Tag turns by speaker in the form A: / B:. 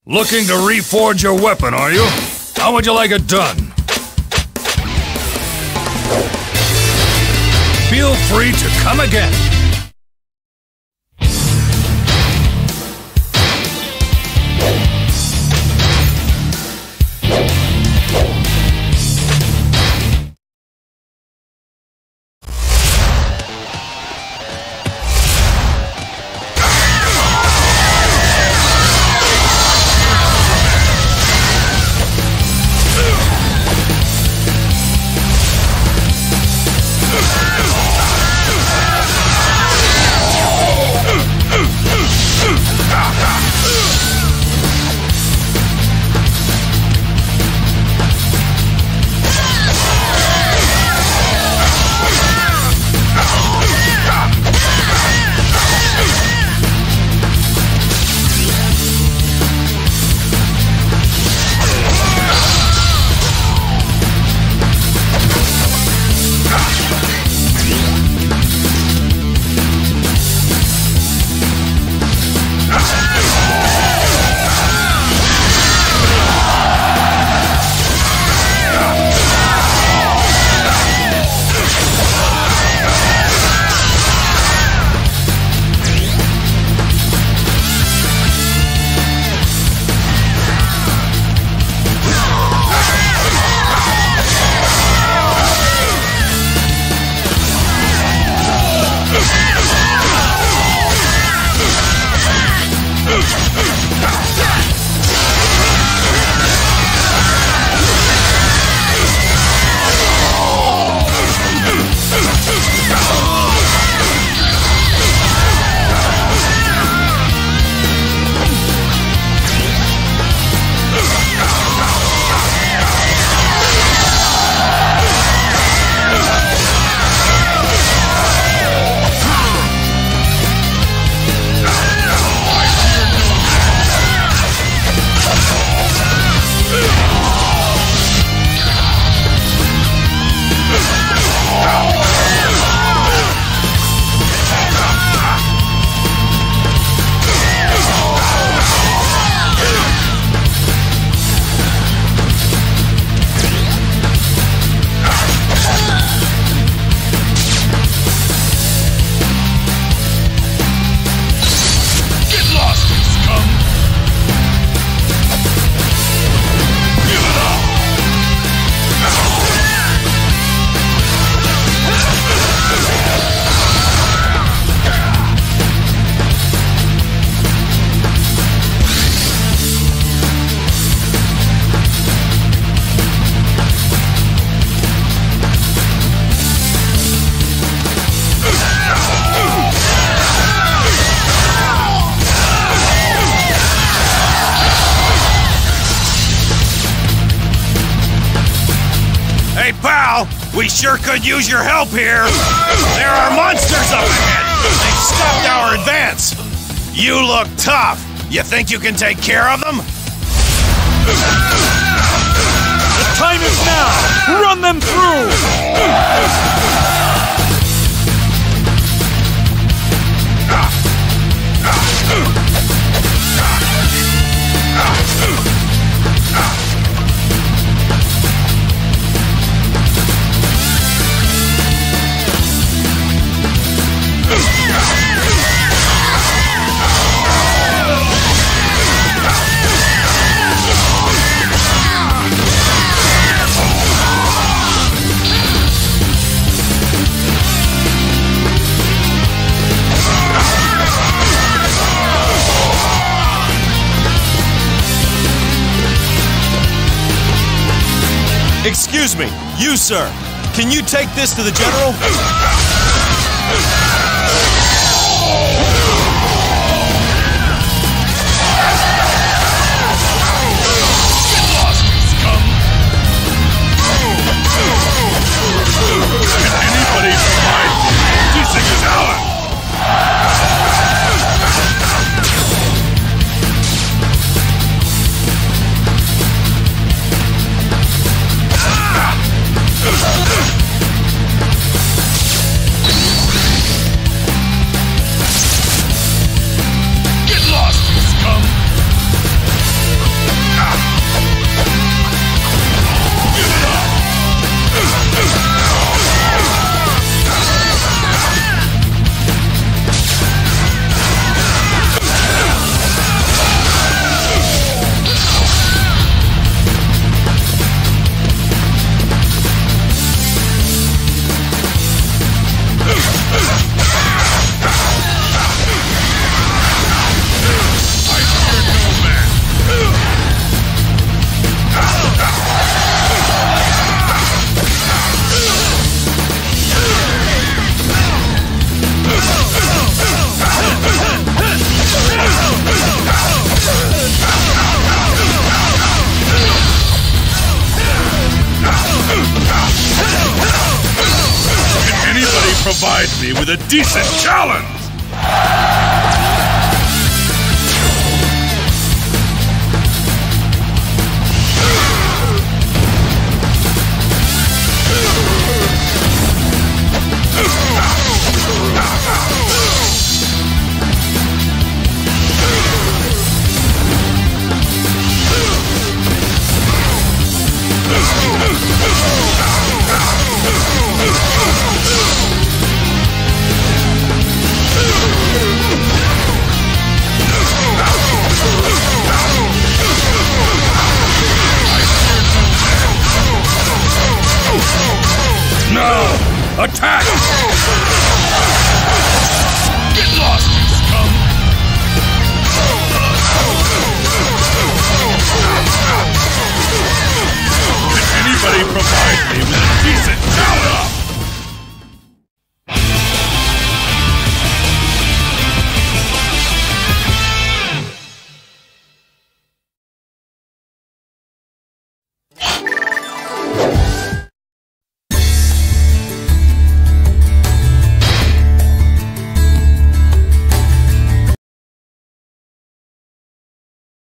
A: Looking to reforge your weapon, are you? How would you like it done? Feel free to come again.
B: Hey, pal! We sure could use your help here! There are monsters up ahead! They've stopped our advance! You look tough! You think you can take care of them?
C: The time is now! Run them through! Excuse me, you sir, can you take this to the general?
A: Anybody survive this is ours! provide me with a decent challenge? Now, attack! Get lost, you scum! Can anybody provide me with a